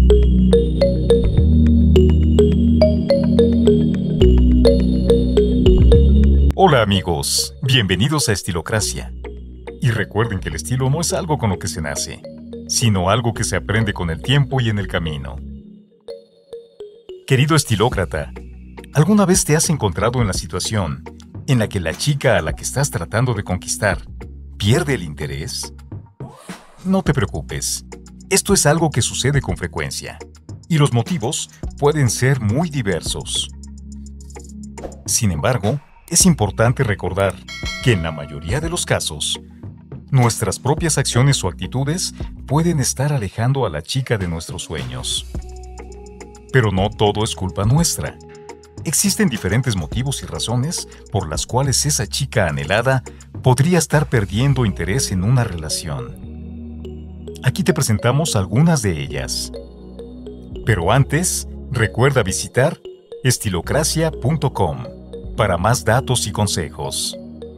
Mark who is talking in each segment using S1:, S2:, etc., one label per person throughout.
S1: Hola amigos, bienvenidos a Estilocracia. Y recuerden que el estilo no es algo con lo que se nace, sino algo que se aprende con el tiempo y en el camino. Querido estilócrata, ¿alguna vez te has encontrado en la situación en la que la chica a la que estás tratando de conquistar pierde el interés? No te preocupes, esto es algo que sucede con frecuencia, y los motivos pueden ser muy diversos. Sin embargo, es importante recordar que en la mayoría de los casos, nuestras propias acciones o actitudes pueden estar alejando a la chica de nuestros sueños. Pero no todo es culpa nuestra. Existen diferentes motivos y razones por las cuales esa chica anhelada podría estar perdiendo interés en una relación. Aquí te presentamos algunas de ellas. Pero antes, recuerda visitar estilocracia.com para más datos y consejos.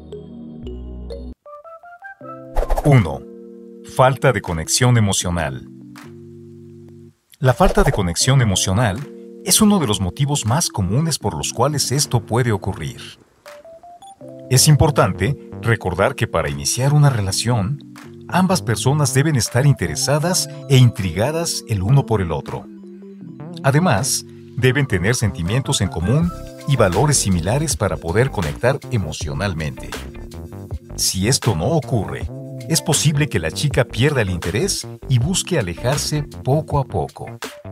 S1: 1. Falta de conexión emocional. La falta de conexión emocional es uno de los motivos más comunes por los cuales esto puede ocurrir. Es importante recordar que para iniciar una relación, ambas personas deben estar interesadas e intrigadas el uno por el otro. Además, deben tener sentimientos en común y valores similares para poder conectar emocionalmente. Si esto no ocurre, es posible que la chica pierda el interés y busque alejarse poco a poco.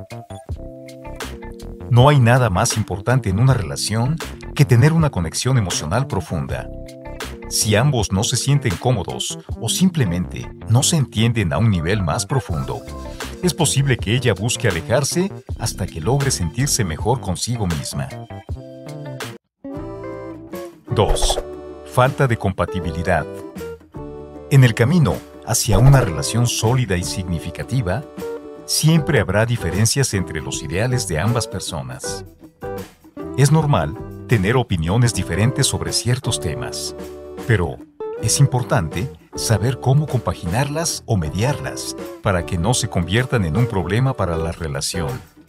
S1: No hay nada más importante en una relación que tener una conexión emocional profunda. Si ambos no se sienten cómodos o simplemente no se entienden a un nivel más profundo, es posible que ella busque alejarse hasta que logre sentirse mejor consigo misma. 2. Falta de compatibilidad. En el camino hacia una relación sólida y significativa, siempre habrá diferencias entre los ideales de ambas personas. Es normal tener opiniones diferentes sobre ciertos temas, pero es importante saber cómo compaginarlas o mediarlas para que no se conviertan en un problema para la relación.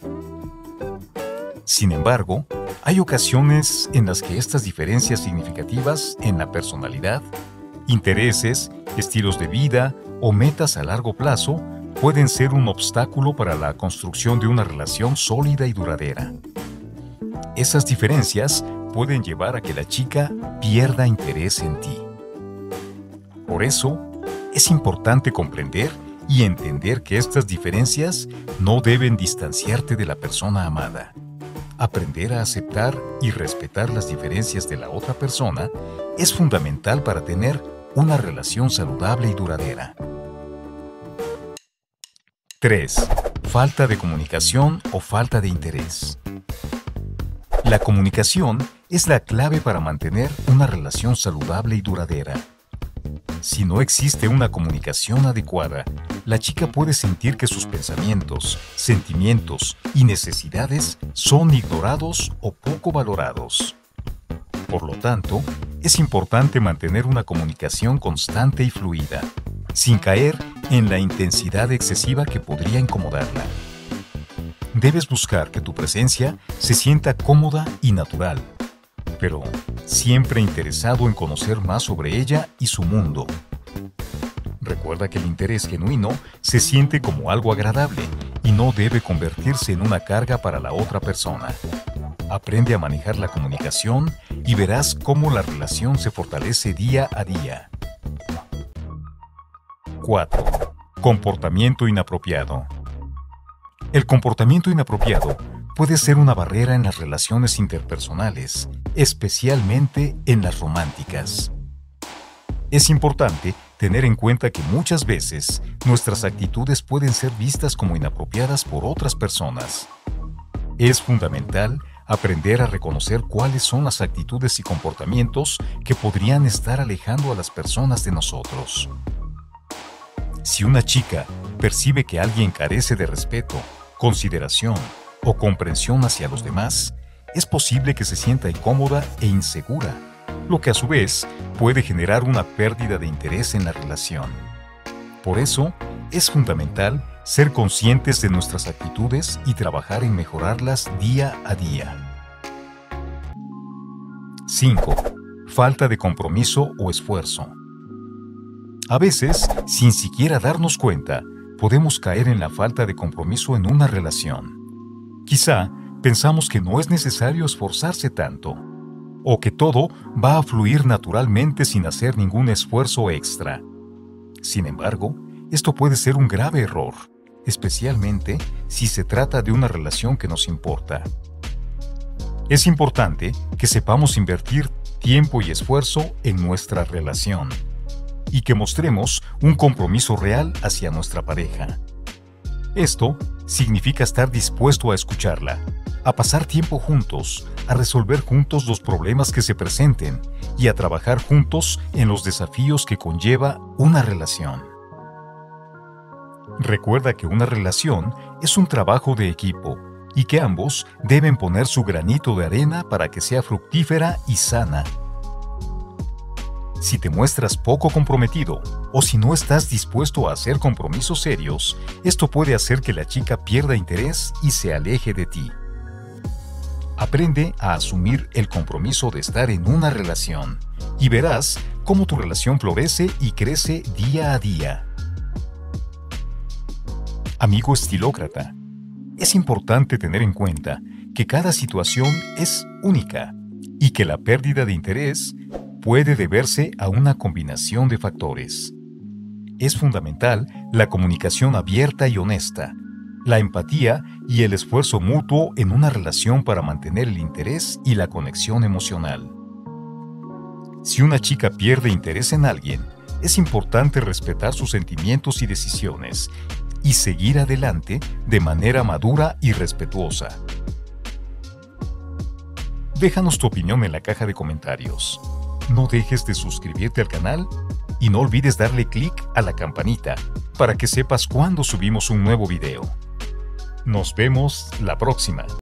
S1: Sin embargo, hay ocasiones en las que estas diferencias significativas en la personalidad, intereses, estilos de vida o metas a largo plazo pueden ser un obstáculo para la construcción de una relación sólida y duradera. Esas diferencias pueden llevar a que la chica pierda interés en ti. Por eso, es importante comprender y entender que estas diferencias no deben distanciarte de la persona amada. Aprender a aceptar y respetar las diferencias de la otra persona es fundamental para tener una relación saludable y duradera. 3. Falta de comunicación o falta de interés. La comunicación es la clave para mantener una relación saludable y duradera. Si no existe una comunicación adecuada, la chica puede sentir que sus pensamientos, sentimientos y necesidades son ignorados o poco valorados. Por lo tanto, es importante mantener una comunicación constante y fluida, sin caer en la intensidad excesiva que podría incomodarla. Debes buscar que tu presencia se sienta cómoda y natural, pero siempre interesado en conocer más sobre ella y su mundo. Recuerda que el interés genuino se siente como algo agradable y no debe convertirse en una carga para la otra persona. Aprende a manejar la comunicación y verás cómo la relación se fortalece día a día. 4. Comportamiento inapropiado. El comportamiento inapropiado puede ser una barrera en las relaciones interpersonales, especialmente en las románticas. Es importante tener en cuenta que muchas veces nuestras actitudes pueden ser vistas como inapropiadas por otras personas. Es fundamental aprender a reconocer cuáles son las actitudes y comportamientos que podrían estar alejando a las personas de nosotros. Si una chica percibe que alguien carece de respeto, consideración o comprensión hacia los demás, es posible que se sienta incómoda e insegura, lo que a su vez puede generar una pérdida de interés en la relación. Por eso, es fundamental ser conscientes de nuestras actitudes y trabajar en mejorarlas día a día. 5. Falta de compromiso o esfuerzo. A veces, sin siquiera darnos cuenta, podemos caer en la falta de compromiso en una relación. Quizá pensamos que no es necesario esforzarse tanto, o que todo va a fluir naturalmente sin hacer ningún esfuerzo extra. Sin embargo, esto puede ser un grave error, especialmente si se trata de una relación que nos importa. Es importante que sepamos invertir tiempo y esfuerzo en nuestra relación y que mostremos un compromiso real hacia nuestra pareja. Esto significa estar dispuesto a escucharla, a pasar tiempo juntos, a resolver juntos los problemas que se presenten y a trabajar juntos en los desafíos que conlleva una relación. Recuerda que una relación es un trabajo de equipo y que ambos deben poner su granito de arena para que sea fructífera y sana. Si te muestras poco comprometido o si no estás dispuesto a hacer compromisos serios, esto puede hacer que la chica pierda interés y se aleje de ti. Aprende a asumir el compromiso de estar en una relación y verás cómo tu relación florece y crece día a día. Amigo estilócrata, es importante tener en cuenta que cada situación es única y que la pérdida de interés puede deberse a una combinación de factores. Es fundamental la comunicación abierta y honesta, la empatía y el esfuerzo mutuo en una relación para mantener el interés y la conexión emocional. Si una chica pierde interés en alguien, es importante respetar sus sentimientos y decisiones y seguir adelante de manera madura y respetuosa. Déjanos tu opinión en la caja de comentarios. No dejes de suscribirte al canal y no olvides darle clic a la campanita para que sepas cuando subimos un nuevo video. Nos vemos la próxima.